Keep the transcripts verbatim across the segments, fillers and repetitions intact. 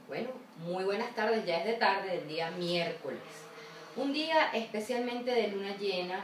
Bueno, muy buenas tardes, ya es de tarde del día miércoles. Un día especialmente de luna llena,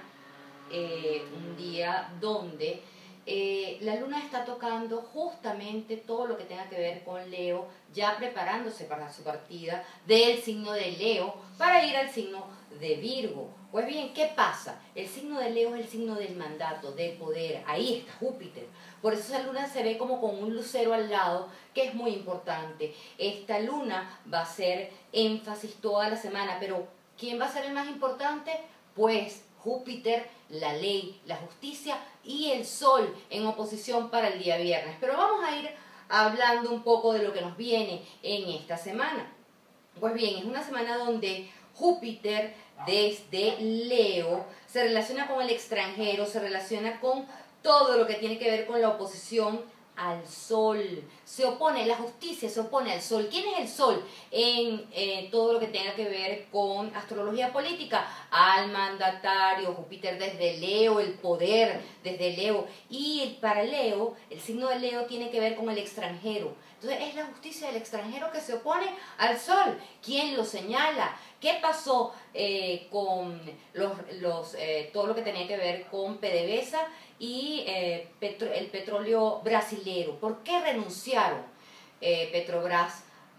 eh, un día donde eh, la luna está tocando justamente todo lo que tenga que ver con Leo, ya preparándose para su partida del signo de Leo para ir al signo de Virgo. Pues bien, ¿qué pasa? El signo de Leo es el signo del mandato, del poder. Ahí está Júpiter. Por eso esa luna se ve como con un lucero al lado, que es muy importante. Esta luna va a hacer énfasis toda la semana, pero ¿quién va a ser el más importante? Pues Júpiter, la ley, la justicia y el Sol en oposición para el día viernes. Pero vamos a ir hablando un poco de lo que nos viene en esta semana. Pues bien, es una semana donde Júpiter desde Leo se relaciona con el extranjero, se relaciona con todo lo que tiene que ver con la oposición al Sol. Se opone, la justicia se opone al Sol. ¿Quién es el Sol? En eh, todo lo que tenga que ver con astrología política, al mandatario. Júpiter desde Leo, el poder desde Leo. Y para Leo, el signo de Leo tiene que ver con el extranjero. Entonces es la justicia del extranjero que se opone al Sol. ¿Quién lo señala? ¿Qué pasó eh, con los, los, eh, todo lo que tenía que ver con PDVSA y eh, petro, el petróleo brasilero? ¿Por qué renunciaron eh, Petrobras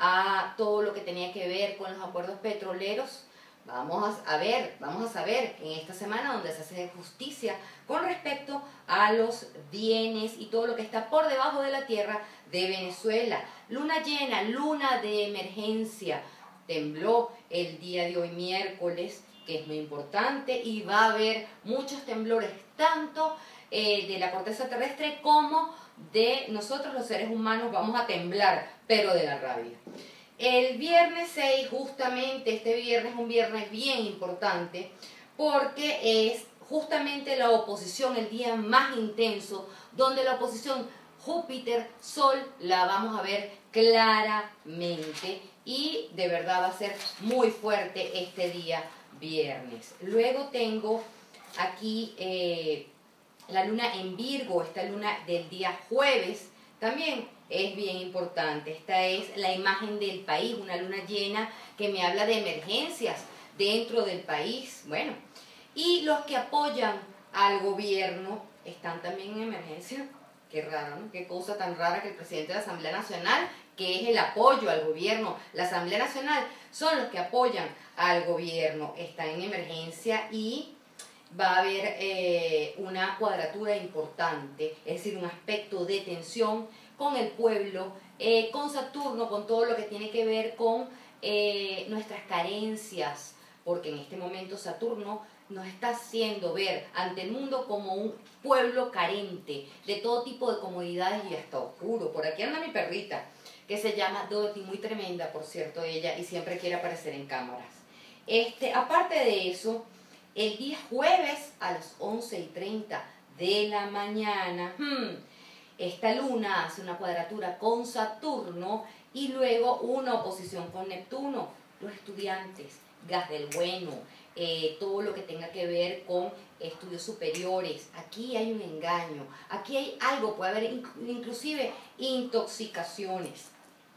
a todo lo que tenía que ver con los acuerdos petroleros? Vamos a ver, vamos a saber en esta semana donde se hace justicia con respecto a los bienes y todo lo que está por debajo de la tierra de Venezuela. Luna llena, luna de emergencia. Tembló el día de hoy miércoles, que es muy importante, y va a haber muchos temblores, tanto eh, de la corteza terrestre como de nosotros los seres humanos. Vamos a temblar, pero de la rabia. El viernes seis, justamente este viernes es un viernes bien importante, porque es justamente la oposición, el día más intenso, donde la oposición Júpiter-Sol la vamos a ver claramente y de verdad va a ser muy fuerte este día viernes. Luego tengo aquí eh, la luna en Virgo, esta luna del día jueves, también es bien importante. Esta es la imagen del país, una luna llena que me habla de emergencias dentro del país. Bueno, y los que apoyan al gobierno están también en emergencia. Qué raro, ¿no? Qué cosa tan rara que el presidente de la Asamblea Nacional, que es el apoyo al gobierno, la Asamblea Nacional son los que apoyan al gobierno, están en emergencia y va a haber eh, una cuadratura importante, es decir, un aspecto de tensión con el pueblo, eh, con Saturno, con todo lo que tiene que ver con eh, nuestras carencias, porque en este momento Saturno nos está haciendo ver ante el mundo como un pueblo carente de todo tipo de comodidades y hasta oscuro. Por aquí anda mi perrita, que se llama Dorothy, muy tremenda, por cierto, ella, y siempre quiere aparecer en cámaras. Este, aparte de eso, el día jueves a las once y treinta de la mañana, hmm, esta luna hace una cuadratura con Saturno y luego una oposición con Neptuno. Los estudiantes, gas del bueno, eh, todo lo que tenga que ver con estudios superiores. Aquí hay un engaño, aquí hay algo, puede haber inclusive intoxicaciones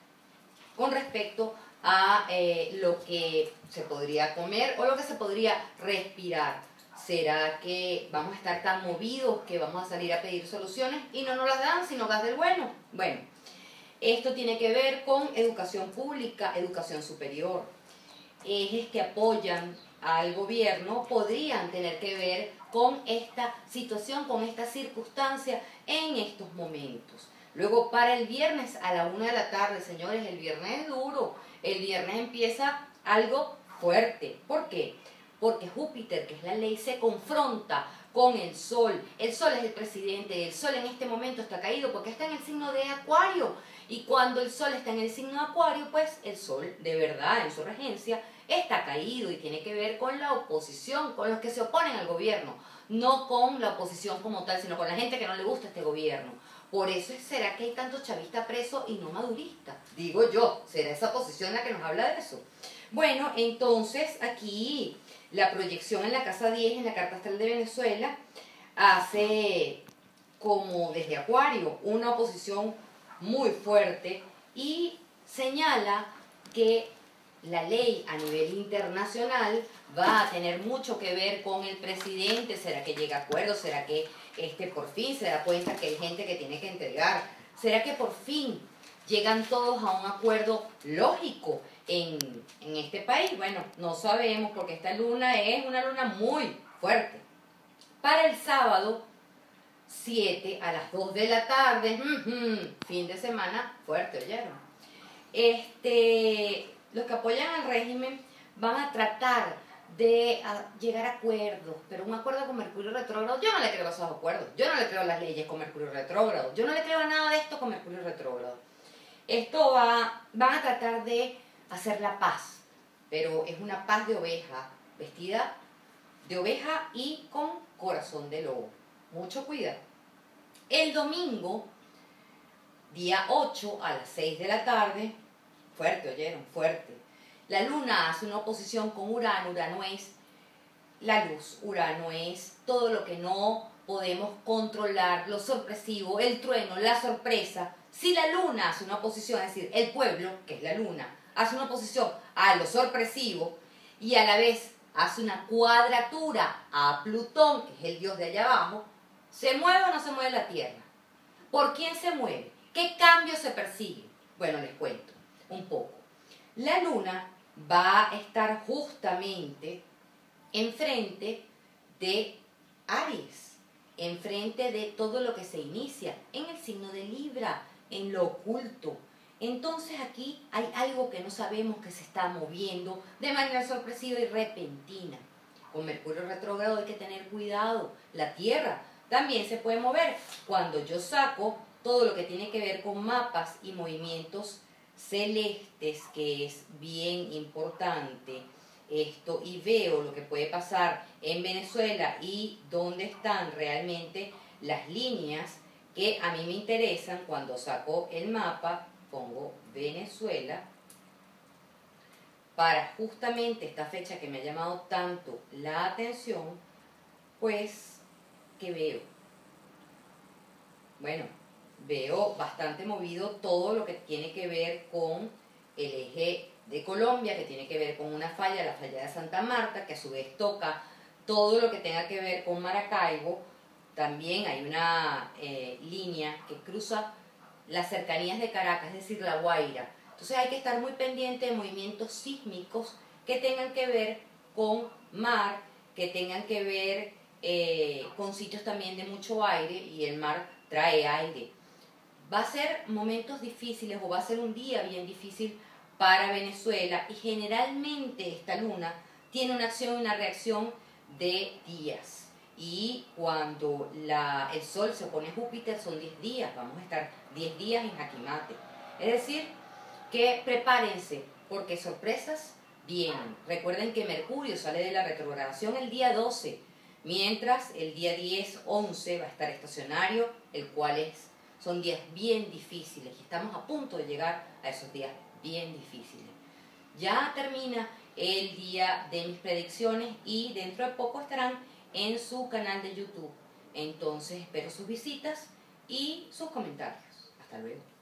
con respecto a eh, lo que se podría comer o lo que se podría respirar. ¿Será que vamos a estar tan movidos que vamos a salir a pedir soluciones y no nos las dan, sino gas del bueno? Bueno, esto tiene que ver con educación pública, educación superior. Ejes que apoyan al gobierno podrían tener que ver con esta situación, con esta circunstancia en estos momentos. Luego para el viernes a la una de la tarde, señores, el viernes es duro. El viernes empieza algo fuerte. ¿Por qué? Porque Júpiter, que es la ley, se confronta con el Sol. El Sol es el presidente, el Sol en este momento está caído porque está en el signo de Acuario. Y cuando el Sol está en el signo de Acuario, pues el Sol, de verdad, en su regencia, está caído y tiene que ver con la oposición, con los que se oponen al gobierno. No con la oposición como tal, sino con la gente que no le gusta este gobierno. Por eso será que hay tanto chavista preso y no madurista. Digo yo, ¿será esa posición la que nos habla de eso? Bueno, entonces aquí la proyección en la casa diez, en la carta astral de Venezuela, hace como desde Acuario una oposición muy fuerte y señala que la ley a nivel internacional va a tener mucho que ver con el presidente. ¿Será que llega a acuerdo? ¿Será que este por fin se da cuenta que hay gente que tiene que entregar? ¿Será que por fin llegan todos a un acuerdo lógico en, en este país? Bueno, no sabemos, porque esta luna es una luna muy fuerte. Para el sábado siete a las dos de la tarde, uh-huh, fin de semana fuerte, ¿oyeron? Este, los que apoyan al régimen van a tratar de a, llegar a acuerdos, pero un acuerdo con Mercurio retrógrado, yo no le creo a esos acuerdos, yo no le creo a las leyes con Mercurio retrógrado, yo no le creo a nada de esto con Mercurio retrógrado. Esto va, van a tratar de hacer la paz, pero es una paz de oveja, vestida de oveja y con corazón de lobo. Mucho cuidado. El domingo, día ocho a las seis de la tarde, fuerte, oyeron, fuerte. La luna hace una oposición con Urano. Urano es la luz, Urano es todo lo que no podemos controlar, lo sorpresivo, el trueno, la sorpresa. Si la luna hace una oposición, es decir, el pueblo, que es la luna, hace una oposición a lo sorpresivo y a la vez hace una cuadratura a Plutón, que es el dios de allá abajo, ¿se mueve o no se mueve la Tierra? ¿Por quién se mueve? ¿Qué cambios se persiguen? Bueno, les cuento un poco. La luna va a estar justamente enfrente de Aries, enfrente de todo lo que se inicia, en el signo de Libra, en lo oculto. Entonces aquí hay algo que no sabemos, que se está moviendo de manera sorpresiva y repentina. Con Mercurio retrógrado hay que tener cuidado. La Tierra también se puede mover. Cuando yo saco todo lo que tiene que ver con mapas y movimientos celestes, que es bien importante esto, y veo lo que puede pasar en Venezuela y dónde están realmente las líneas que a mí me interesan, cuando saco el mapa, pongo Venezuela, para justamente esta fecha que me ha llamado tanto la atención, pues, ¿qué veo? Bueno, veo bastante movido todo lo que tiene que ver con el eje de Colombia, que tiene que ver con una falla, la falla de Santa Marta, que a su vez toca todo lo que tenga que ver con Maracaibo. También hay una eh, línea que cruza las cercanías de Caracas, es decir, La Guaira. Entonces hay que estar muy pendiente de movimientos sísmicos que tengan que ver con mar, que tengan que ver eh, con sitios también de mucho aire, y el mar trae aire. Va a ser momentos difíciles, o va a ser un día bien difícil para Venezuela, y generalmente esta luna tiene una acción y una reacción de días. Y cuando la, el Sol se opone a Júpiter son diez días, vamos a estar diez días en jaque mate. Es decir, que prepárense, porque sorpresas vienen. Recuerden que Mercurio sale de la retrogradación el día doce, mientras el día diez, once va a estar estacionario, el cual es, son días bien difíciles, y estamos a punto de llegar a esos días bien difíciles. Ya termina el día de mis predicciones y dentro de poco estarán en su canal de YouTube. Entonces espero sus visitas y sus comentarios. Hasta luego.